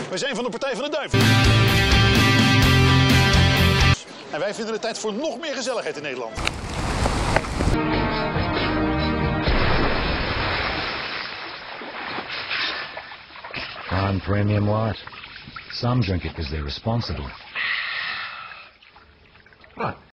Wij zijn van de Partij van de Duiven. En wij vinden het tijd voor nog meer gezelligheid in Nederland. Fine premium white. Some drink it because they're responsible. Right.